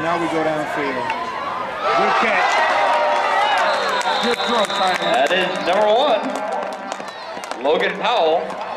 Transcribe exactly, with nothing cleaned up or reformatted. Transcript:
now we go downfield. Good catch. Good throw, Tyler. That is number one, Logan Powell.